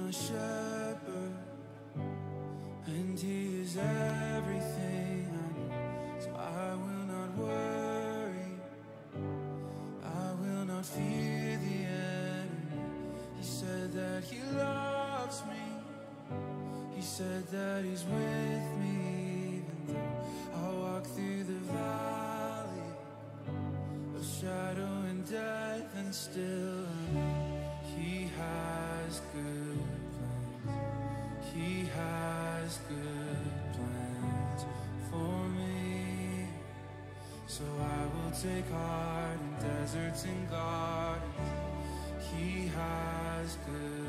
my shepherd, and he is everything I need. So I will not worry, I will not fear the enemy. He said that he loves me, he said that he's with me. Even though I walk through the valley of shadow and death, and still I know he has good plans. He has good plans for me. So I will take heart in deserts and gardens. He has good